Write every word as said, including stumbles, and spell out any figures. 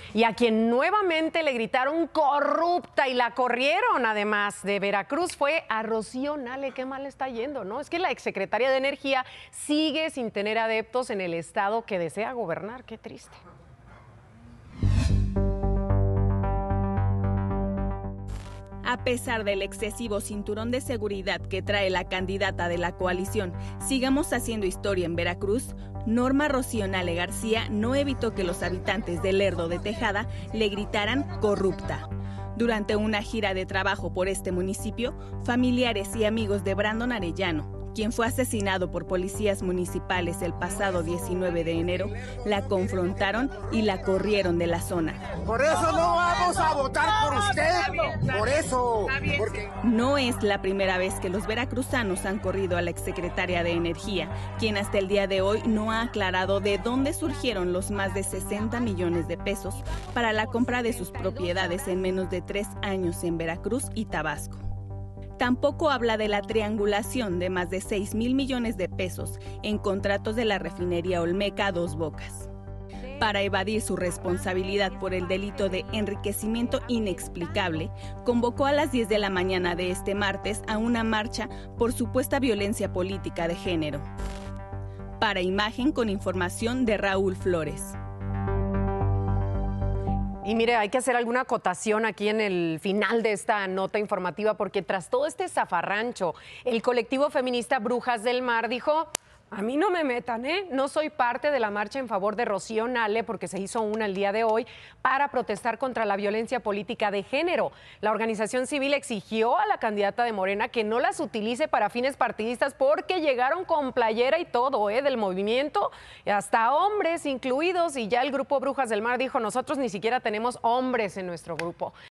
Y a quien nuevamente le gritaron corrupta y la corrieron, además de Veracruz, fue a Rocío Nale. Qué mal está yendo, ¿no? Es que la exsecretaria de Energía sigue sin tener adeptos en el estado que desea gobernar. Qué triste. A pesar del excesivo cinturón de seguridad que trae la candidata de la coalición Sigamos Haciendo Historia en Veracruz, Norma Rocío Nale García no evitó que los habitantes de Lerdo de Tejada le gritaran corrupta. Durante una gira de trabajo por este municipio, familiares y amigos de Brandon Arellano, quien fue asesinado por policías municipales el pasado diecinueve de enero, la confrontaron y la corrieron de la zona. Por eso no vamos a votar por usted, por eso. Porque... No es la primera vez que los veracruzanos han corrido a la exsecretaria de Energía, quien hasta el día de hoy no ha aclarado de dónde surgieron los más de sesenta millones de pesos para la compra de sus propiedades en menos de tres años en Veracruz y Tabasco. Tampoco habla de la triangulación de más de seis mil millones de pesos en contratos de la refinería Olmeca a Dos Bocas. Para evadir su responsabilidad por el delito de enriquecimiento inexplicable, convocó a las diez de la mañana de este martes a una marcha por supuesta violencia política de género. Para Imagen, con información de Raúl Flores. Y mire, hay que hacer alguna acotación aquí en el final de esta nota informativa, porque tras todo este zafarrancho, el colectivo feminista Brujas del Mar dijo: a mí no me metan, ¿eh? No soy parte de la marcha en favor de Rocío Nale, porque se hizo una el día de hoy para protestar contra la violencia política de género. La organización civil exigió a la candidata de Morena que no las utilice para fines partidistas, porque llegaron con playera y todo, ¿eh? Del movimiento, hasta hombres incluidos, y ya el grupo Brujas del Mar dijo: nosotros ni siquiera tenemos hombres en nuestro grupo.